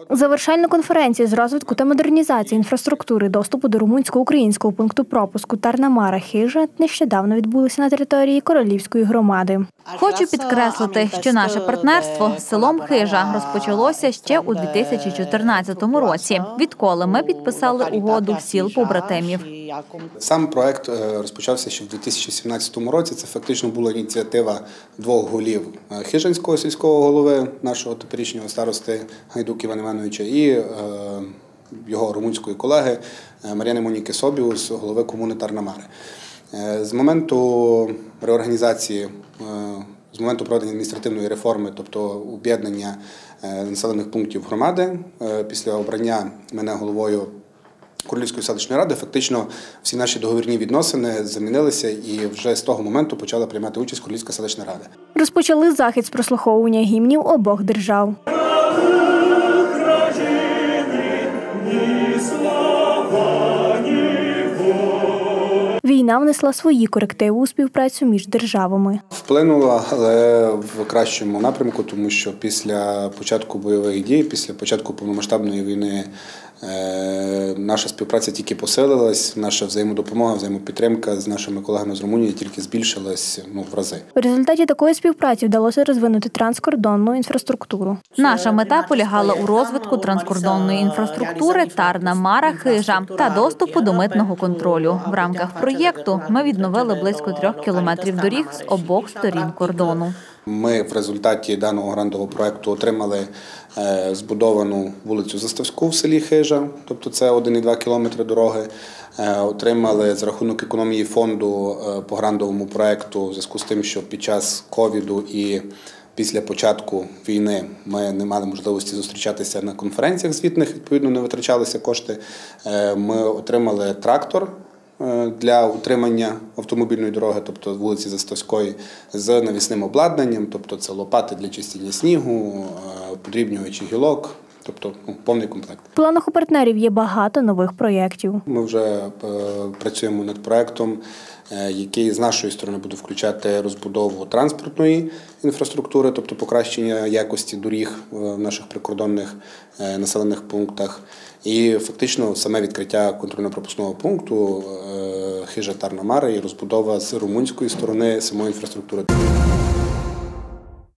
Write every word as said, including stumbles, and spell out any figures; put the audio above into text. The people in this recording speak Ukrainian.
Завершальна конференція з розвитку та модернізації інфраструктури доступу до румунсько-українського пункту пропуску Тарна-Мара-Хижа нещодавно відбулася на території Королівської громади. Хочу підкреслити, що наше партнерство з селом Хижа розпочалося ще у дві тисячі чотирнадцятому році, відколи ми підписали угоду сіл-побратимів. Сам проект розпочався ще в дві тисячі сімнадцятому році. Це фактично була ініціатива двох голів – Хижанського сільського голови, нашого теперішнього старости Гайдук Івана Івановича, і його румунської колеги Мар'яни Моніки Собіус, голови комуни Тарна-Мари. З моменту реорганізації, з моменту проведення адміністративної реформи, тобто об'єднання населених пунктів громади, після обрання мене головою Королівської селищної ради, фактично всі наші договірні відносини замінилися і вже з того моменту почала приймати участь Королівська селищна рада. Розпочали захід з прослуховування гімнів обох держав. Війна внесла свої корективи у співпрацю між державами. Вплинула, але в кращому напрямку, тому що після початку бойових дій, після початку повномасштабної війни наша співпраця тільки посилилась, наша взаємодопомога, взаємопідтримка з нашими колегами з Румунії тільки збільшилась ну, в рази. В результаті такої співпраці вдалося розвинути транскордонну інфраструктуру. Наша мета полягала у розвитку транскордонної інфраструктури Тарна-Мара-Хижа та доступу до митного контролю. В рамках проєкту ми відновили близько трьох кілометрів доріг з обох сторін кордону. Ми в результаті даного грантового проєкту отримали збудовану вулицю Заставську в селі Хижа, тобто це один і два кілометри дороги. Отримали за рахунок економії фонду по грантовому проєкту в зв'язку з тим, що під час ковіду і після початку війни ми не мали можливості зустрічатися на конференціях звітних, відповідно не витрачалися кошти. Ми отримали трактор для утримання автомобільної дороги, тобто вулиці Заставської, з навісним обладнанням, тобто це лопати для чистіння снігу, подрібнювачі гілок, тобто ну, повний комплект. В планах у партнерів є багато нових проєктів. Ми вже е, працюємо над проєктом, е, який з нашої сторони буде включати розбудову транспортної інфраструктури, тобто покращення якості доріг в наших прикордонних е, населених пунктах. І фактично саме відкриття контрольно-пропускного пункту е, Хижа Тарна-Мара і розбудова з румунської сторони самої інфраструктури.